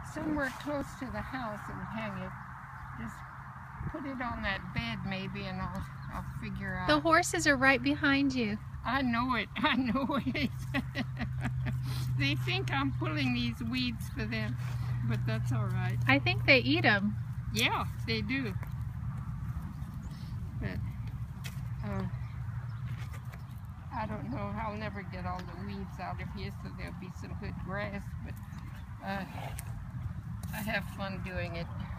somewhere close to the house and hang it. Just put it on that bed maybe, and I'll figure out. The horses are right behind you. I know it. I know it. They think I'm pulling these weeds for them, but that's all right. I think they eat them. Yeah, they do. But I don't know. I'll never get all the weeds out of here, so there'll be some good grass. But I have fun doing it.